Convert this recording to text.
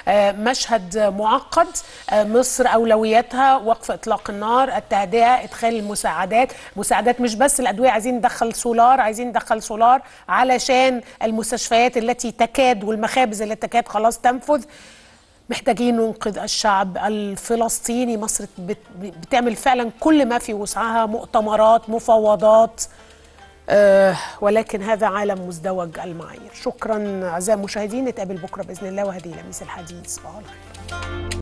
مشهد معقد. مصر أولوياتها وقف إطلاق النار، التهدئة، إدخال المساعدات. مساعدات مش بس الأدوية، عايزين ندخل سولار، عايزين ندخل سولار علشان المستشفيات التي تكاد والمخابز التي تكاد خلاص تنفذ. محتاجين ننقذ الشعب الفلسطيني. مصر بتعمل فعلا كل ما في وسعها، مؤتمرات، مفاوضات، ولكن هذا عالم مزدوج المعايير. شكرا أعزائي المشاهدين، نتقابل بكرة بإذن الله، وهذه لميس الحديث. صباح الخير.